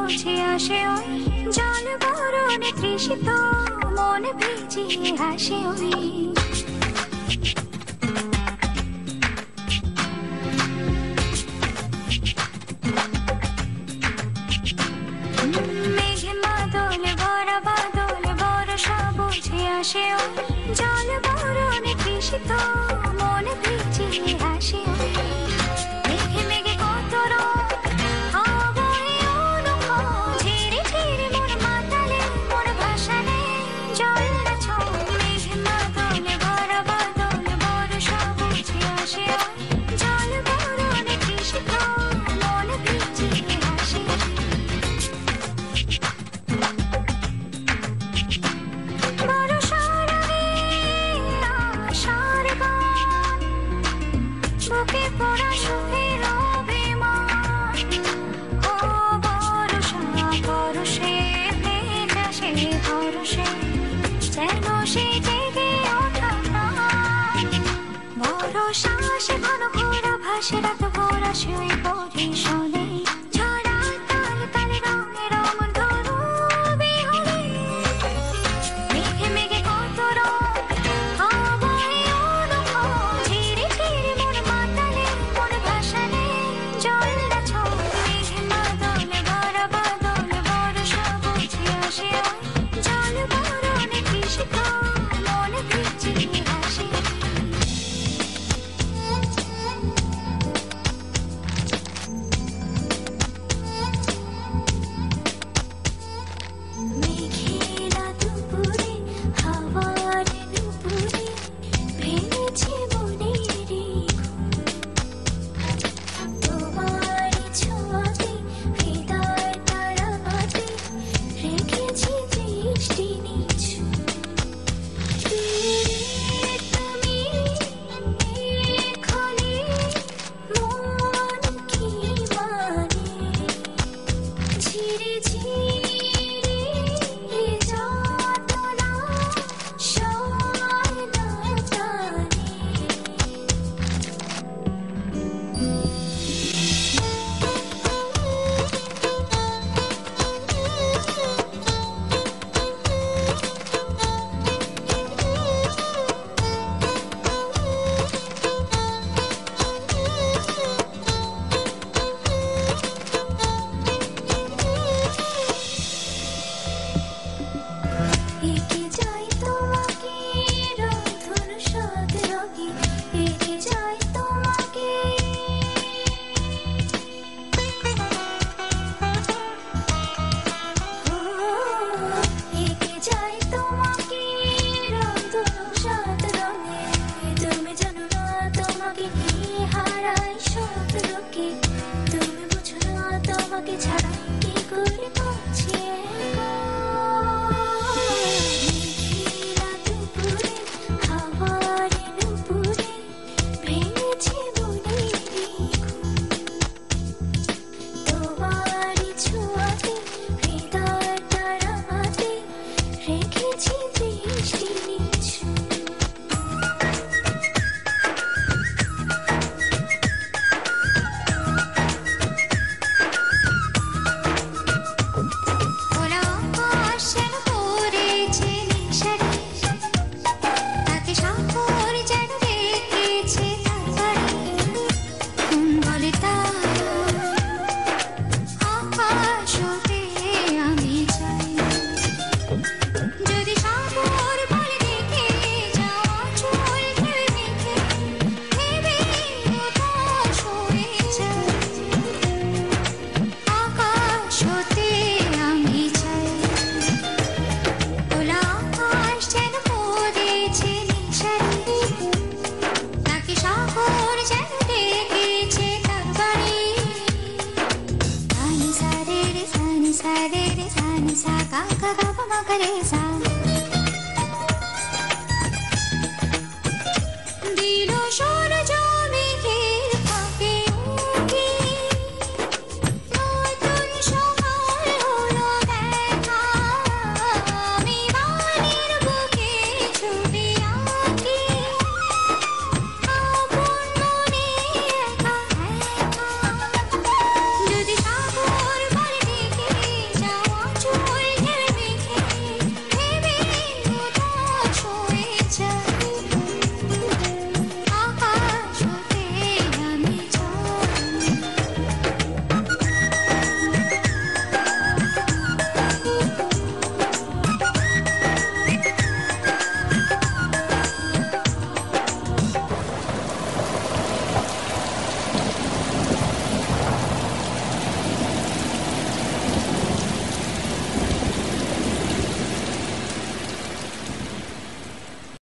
বুঝে আসে ওই জল বরণে তৃষিত মন ভিজিয়ে হাসে ওই মেঘে মাদল ভরা বাদল বর্ষা বুঝে আসে ওই জল বরণে তৃষিত মন ভিজিয়ে হাসে ওই মেঘে মেঘে কত রঙ আবহে অনুভব ঝিরে ঝিরে মন মাতালে মন ভাসালে জল না ছোঁয় মেঘে মাদল ভরা বাদল বর্ষা বুঝে আসে ওই জল বরণে তৃষিত মন ভিজিয়ে হাসে বর্ষার আগে আশার গান বুকে পড়া সুখের অভিমান ও বর্ষা পরশে ভেজা সে ভরসে যেন সে জেগে ওঠা প্রাণ ভরসা সে ঘন ঘোরা ভাসে রাত ভরা সে ওই পরিশনে ঝরা তাল তালে রঙে রঙ ধরু বিহনে মেঘে মেঘে কত রঙ আবহে অনুভব ঝিরে ঝিরে মন মাতালে মন ভাসালে জল না ছোঁয় মেঘে মাদল ভরা বাদল বর্ষা বুঝে আসে ওই জল বরণে তৃষিত মন ভিজিয়ে হাসে মেঘেরা দুপুরে হাওয়ার নুপুরে ভেঙেছে মনের ঘুম তোমার ছোঁয়াতে হৃদয় তারাতে রেখেছি দৃষ্টি নিঝুম তুমি এখানে মন কি মানে ঝিরে ঝিরে যাতনা সয় না জানে একে যাই তোমাকে রন্ধন স্বাদ রঙে একে যাই তোমাকে একে যাই তোমাকে রন্ধন স্বাদ রঙে তুমি জানো না তোমাকে নিয়ে হারাই সব লোকে তুমি বুঝো না তোমাকে ছাড়া কি করে বাঁচি মেঘেরা দুপুরে হাওয়ার নুপুরে ভেঙেছে মনের ঘুম তোমার ছোঁয়াতে হৃদয় তারাতে রেখেছি দৃষ্টি নিঝুম ওরা আকাশ যেন পড়েছে নিঃসারী তাকে সাগর যেন রেখেছে তার বাড়ি বলে তারা আকাশ হতে আমি চাই যদি সাগর বলে দেখে যাওয়া চল ভেবে মেখে ভেবে উদাস হয়ে যায় আকাশ হতে আমি চাই ওলা আকাশ যেন পড়েছে নিঃসারী তাকে সাগর যেন রেখেছে তার বাড়ি সানি সা রে রে সানি সা রে রে সানি সা গা গা গা মা গা রে সা